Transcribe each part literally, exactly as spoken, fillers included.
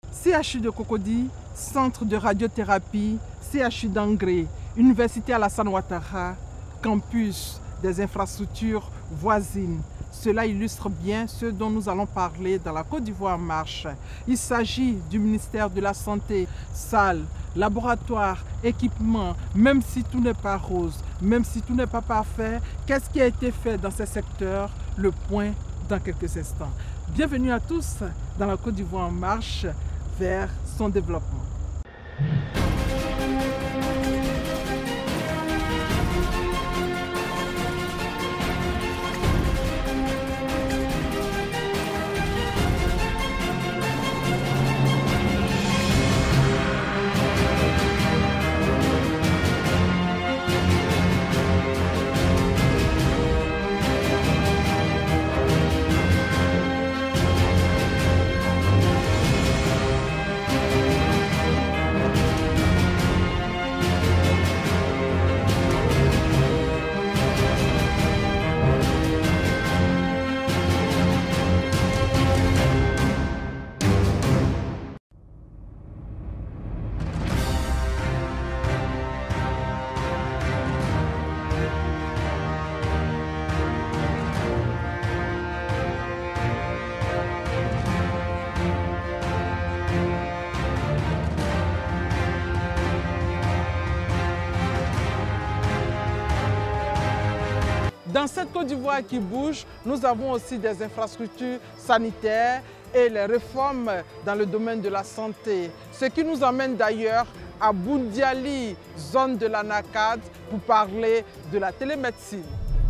C H U de Cocody, Centre de radiothérapie, C H U d'Angré, Université Alassane Ouattara, campus, des infrastructures voisines. Cela illustre bien ce dont nous allons parler dans la Côte d'Ivoire en marche. Il s'agit du ministère de la Santé, salles, laboratoires, équipements, même si tout n'est pas rose, même si tout n'est pas parfait, qu'est-ce qui a été fait dans ces secteurs? Le point dans quelques instants. Bienvenue à tous dans la Côte d'Ivoire en marche vers son développement. Dans cette Côte d'Ivoire qui bouge, nous avons aussi des infrastructures sanitaires et les réformes dans le domaine de la santé. Ce qui nous emmène d'ailleurs à Boundiali, zone de l'Anacad, pour parler de la télémédecine.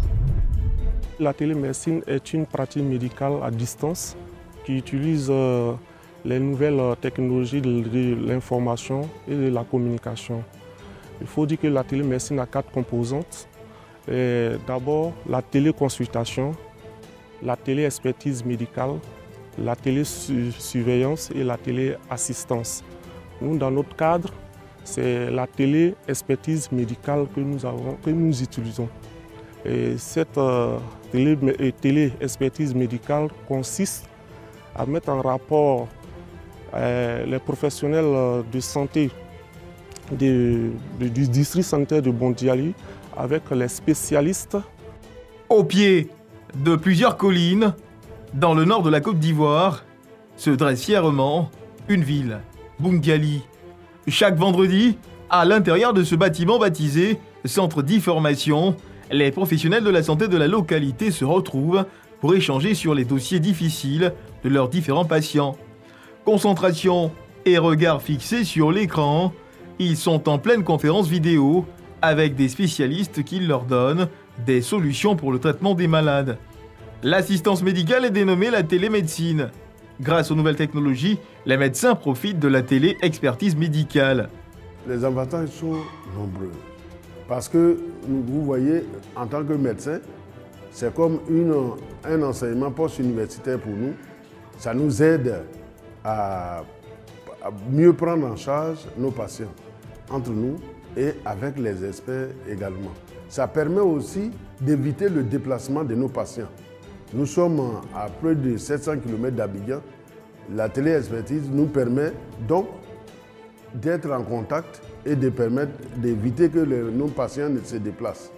La télémédecine est une pratique médicale à distance qui utilise euh, les nouvelles technologies de, de l'information et de la communication. Il faut dire que la télémédecine a quatre composantes. D'abord, la téléconsultation, la téléexpertise médicale, la télésurveillance et la téléassistance. Nous, dans notre cadre, c'est la téléexpertise médicale que nous, avons, que nous utilisons. Et cette euh, téléexpertise médicale consiste à mettre en rapport euh, les professionnels de santé de, de, du district sanitaire de Boundiali avec les spécialistes. Au pied de plusieurs collines, dans le nord de la Côte d'Ivoire, se dresse fièrement une ville, Boundiali. Chaque vendredi, à l'intérieur de ce bâtiment baptisé Centre d'information, les professionnels de la santé de la localité se retrouvent pour échanger sur les dossiers difficiles de leurs différents patients. Concentration et regard fixés sur l'écran, ils sont en pleine conférence vidéo avec des spécialistes qui leur donnent des solutions pour le traitement des malades. L'assistance médicale est dénommée la télémédecine. Grâce aux nouvelles technologies, les médecins profitent de la télé-expertise médicale. Les avantages sont nombreux. Parce que, vous voyez, en tant que médecin, c'est comme une, un enseignement post-universitaire pour nous. Ça nous aide à, à mieux prendre en charge nos patients, entre nous et avec les experts également. Ça permet aussi d'éviter le déplacement de nos patients. Nous sommes à près de sept cents kilomètres d'Abidjan. La téléexpertise nous permet donc d'être en contact et de permettre d'éviter que les, nos patients ne se déplacent.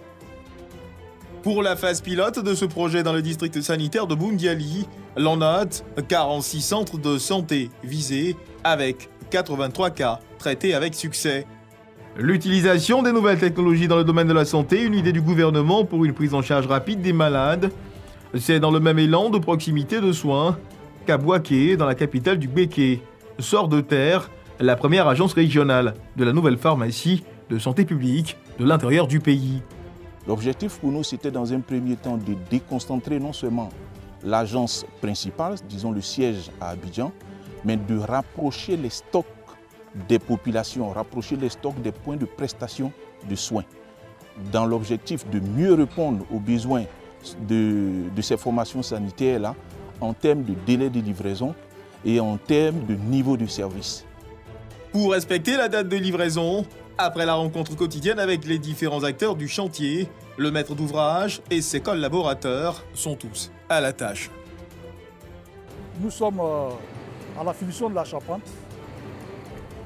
Pour la phase pilote de ce projet dans le district sanitaire de Boundiali, l'on note quarante-six centres de santé visés avec quatre-vingt-trois cas traités avec succès. L'utilisation des nouvelles technologies dans le domaine de la santé, une idée du gouvernement pour une prise en charge rapide des malades. C'est dans le même élan de proximité de soins qu'à Bouaké, dans la capitale du Béké, sort de terre la première agence régionale de la nouvelle pharmacie de santé publique de l'intérieur du pays. L'objectif pour nous, c'était dans un premier temps de déconcentrer non seulement l'agence principale, disons le siège à Abidjan, mais de rapprocher les stocks des populations, rapprocher les stocks des points de prestation de soins, dans l'objectif de mieux répondre aux besoins de, de ces formations sanitaires-là en termes de délai de livraison et en termes de niveau de service. Pour respecter la date de livraison, après la rencontre quotidienne avec les différents acteurs du chantier, le maître d'ouvrage et ses collaborateurs sont tous à la tâche. Nous sommes à la finition de la charpente.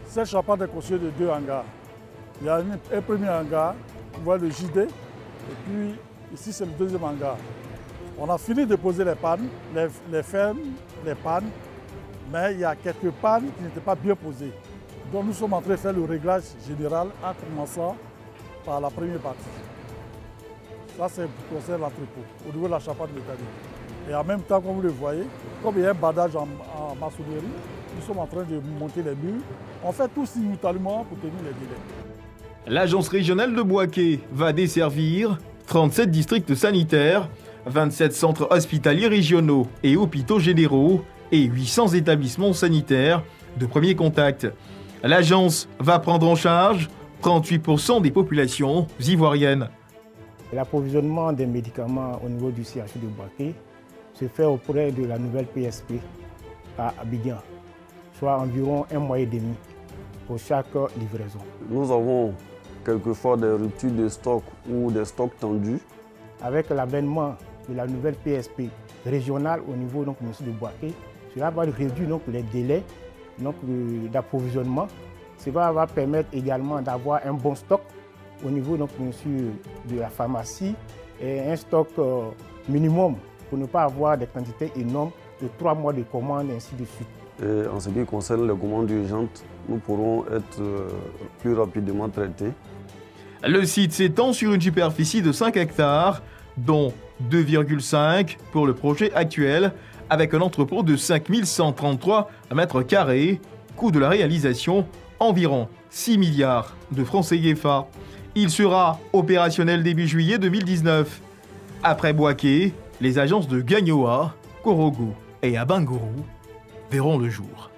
Cette charpente est constituée de deux hangars. Il y a une, un premier hangar, on voit le J D, et puis ici c'est le deuxième hangar. On a fini de poser les pannes, les, les fermes, les pannes, mais il y a quelques pannes qui n'étaient pas bien posées. Donc nous sommes en train de faire le réglage général en commençant par la première partie. Ça c'est pour concerner l'entrepôt, au niveau de la charpente métallique. Et en même temps, comme vous le voyez, comme il y a un badage en, en maçonnerie, nous sommes en train de monter les murs. On fait tout simultanément pour tenir les délais. L'agence régionale de Bouaké va desservir trente-sept districts sanitaires, vingt-sept centres hospitaliers régionaux et hôpitaux généraux et huit cents établissements sanitaires de premier contact. L'agence va prendre en charge trente-huit pour cent des populations ivoiriennes. L'approvisionnement des médicaments au niveau du C H U de Bouaké se fait auprès de la nouvelle P S P à Abidjan, soit environ un mois et demi pour chaque livraison. Nous avons quelquefois des ruptures de stock ou des stocks tendus. Avec l'avènement de la nouvelle P S P régionale au niveau donc, de Bouaké, cela va réduire donc, les délais d'approvisionnement. Cela va permettre également d'avoir un bon stock au niveau donc, de la pharmacie et un stock euh, minimum pour ne pas avoir des quantités énormes de trois mois de commandes, ainsi de suite. Et en ce qui concerne les commandes urgentes, nous pourrons être euh, plus rapidement traités. Le site s'étend sur une superficie de cinq hectares, dont deux virgule cinq pour le projet actuel, avec un entrepôt de cinq mille cent trente-trois mètres carrés, coût de la réalisation environ six milliards de francs C F A. Il sera opérationnel début juillet deux mille dix-neuf. Après Bouaké, les agences de Gagnoa, Korogo et Abangourou verront le jour.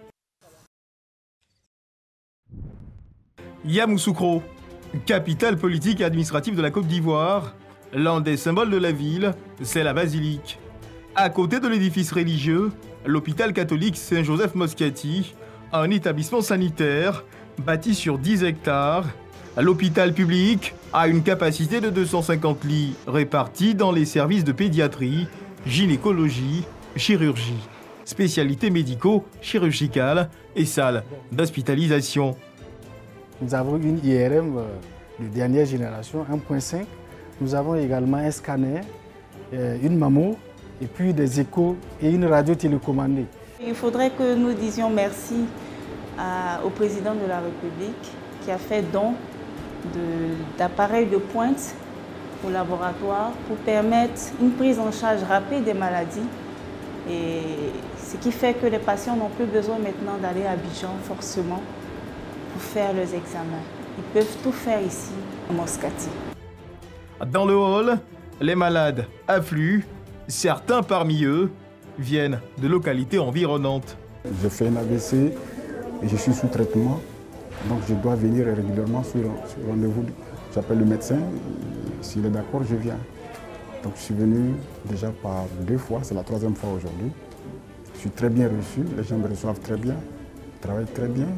Yamoussoukro, capitale politique et administrative de la Côte d'Ivoire, l'un des symboles de la ville, c'est la basilique. À côté de l'édifice religieux, l'hôpital catholique Saint-Joseph-Moscati, un établissement sanitaire bâti sur dix hectares. L'hôpital public a une capacité de deux cent cinquante lits répartis dans les services de pédiatrie, gynécologie, chirurgie, spécialités médico-chirurgicales et salles d'hospitalisation. Nous avons une I R M de dernière génération, un point cinq. Nous avons également un scanner, une mammo, et puis des échos et une radio télécommandée. Il faudrait que nous disions merci à, au président de la République qui a fait don d'appareils de, de pointe au laboratoire pour permettre une prise en charge rapide des maladies. Et ce qui fait que les patients n'ont plus besoin maintenant d'aller à Abidjan forcément pour faire leurs examens. Ils peuvent tout faire ici, à Moscati. Dans le hall, les malades affluent. Certains parmi eux viennent de localités environnantes. J'ai fait un A V C et je suis sous traitement. Donc je dois venir régulièrement sur, sur rendez-vous. J'appelle le médecin. S'il est d'accord, je viens. Donc je suis venu déjà par deux fois. C'est la troisième fois aujourd'hui. Je suis très bien reçu. Les gens me reçoivent très bien. Ils travaillent très bien.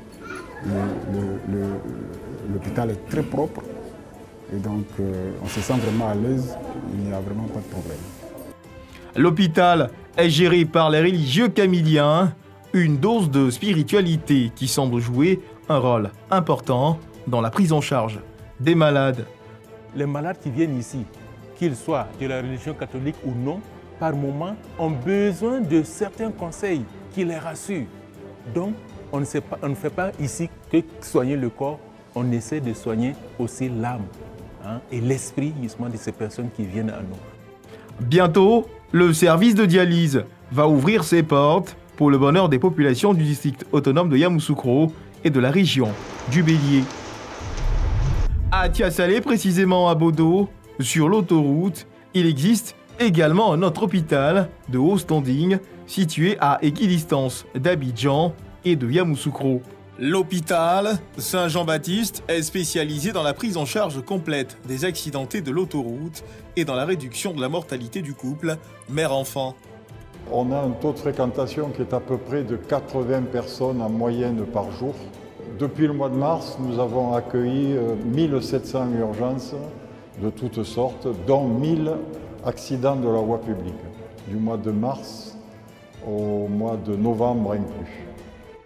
L'hôpital est très propre. Et donc euh, on se sent vraiment à l'aise. Il n'y a vraiment pas de problème. L'hôpital est géré par les religieux camiliens, une dose de spiritualité qui semble jouer un rôle important dans la prise en charge des malades. Les malades qui viennent ici, qu'ils soient de la religion catholique ou non, par moment, ont besoin de certains conseils qui les rassurent. Donc, on ne, sait pas, on ne fait pas ici que soigner le corps, on essaie de soigner aussi l'âme hein, et l'esprit justement de ces personnes qui viennent à nous. Bientôt, le service de dialyse va ouvrir ses portes pour le bonheur des populations du district autonome de Yamoussoukro et de la région du Bélier. À Tiasalé, précisément à Bodo, sur l'autoroute, il existe également un autre hôpital de haut standing situé à équidistance d'Abidjan et de Yamoussoukro. L'hôpital Saint-Jean-Baptiste est spécialisé dans la prise en charge complète des accidentés de l'autoroute et dans la réduction de la mortalité du couple mère-enfant. On a un taux de fréquentation qui est à peu près de quatre-vingts personnes en moyenne par jour. Depuis le mois de mars, nous avons accueilli mille sept cents urgences de toutes sortes, dont mille accidents de la voie publique, du mois de mars au mois de novembre inclus.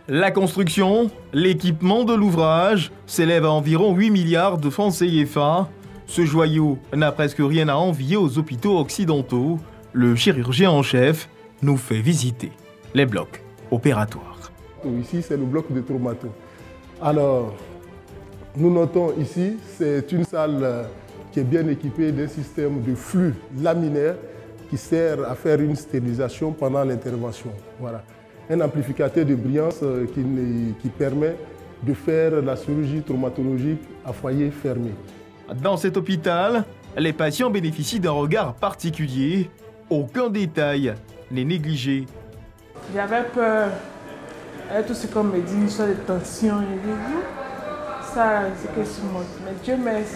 La construction, l'équipement de l'ouvrage s'élève à environ huit milliards de francs C F A. Ce joyau n'a presque rien à envier aux hôpitaux occidentaux. Le chirurgien en chef nous fait visiter les blocs opératoires. Ici, c'est le bloc de traumato. Alors, nous notons ici, c'est une salle qui est bien équipée d'un système de flux laminaire qui sert à faire une stérilisation pendant l'intervention. Voilà. Un amplificateur de brillance qui, qui permet de faire la chirurgie traumatologique à foyer fermé. Dans cet hôpital, les patients bénéficient d'un regard particulier. Aucun détail n'est négligé. J'avais peur, avec tout ce qu'on me dit, une sorte de tension. Et dit, ça, c'est que sur moi. Mais Dieu merci.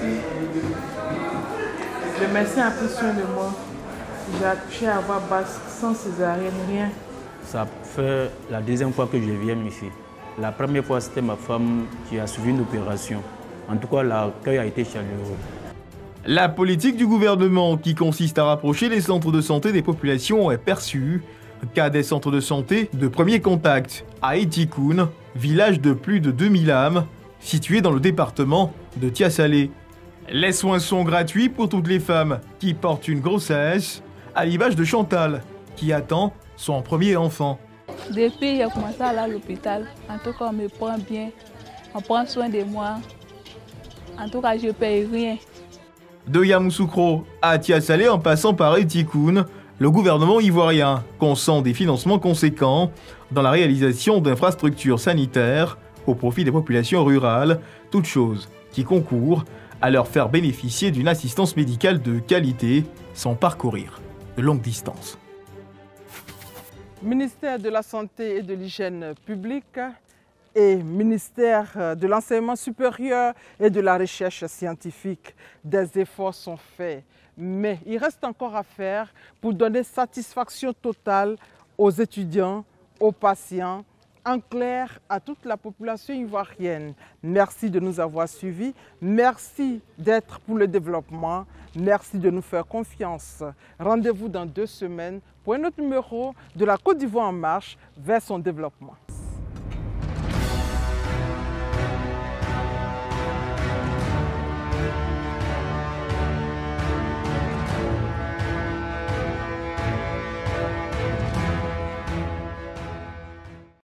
Le médecin a pris soin de moi. J'ai accouché à voix basse, sans césarienne, rien. Ça fait la deuxième fois que je viens ici. La première fois, c'était ma femme qui a suivi une opération. En tout cas, l'accueil a été chaleureux. La politique du gouvernement qui consiste à rapprocher les centres de santé des populations est perçue. Cas des centres de santé de premier contact à Etikoun, village de plus de deux mille âmes, situé dans le département de Tia-Salé. Les soins sont gratuits pour toutes les femmes qui portent une grossesse, à l'image de Chantal, qui attend son premier enfant. Depuis que j'ai commencé à aller à l'hôpital, en tout cas, on me prend bien, on prend soin de moi. En tout cas, je ne paye rien. De Yamoussoukro à Tia-Salé en passant par Etikoun, le gouvernement ivoirien consent des financements conséquents dans la réalisation d'infrastructures sanitaires au profit des populations rurales, toutes choses qui concourent à leur faire bénéficier d'une assistance médicale de qualité sans parcourir de longues distances. Ministère de la Santé et de l'Hygiène publique et ministère de l'Enseignement supérieur et de la Recherche scientifique, des efforts sont faits. Mais il reste encore à faire pour donner satisfaction totale aux étudiants, aux patients, en clair à toute la population ivoirienne. Merci de nous avoir suivis, merci d'être pour le développement, merci de nous faire confiance. Rendez-vous dans deux semaines pour un autre numéro de la Côte d'Ivoire en marche vers son développement.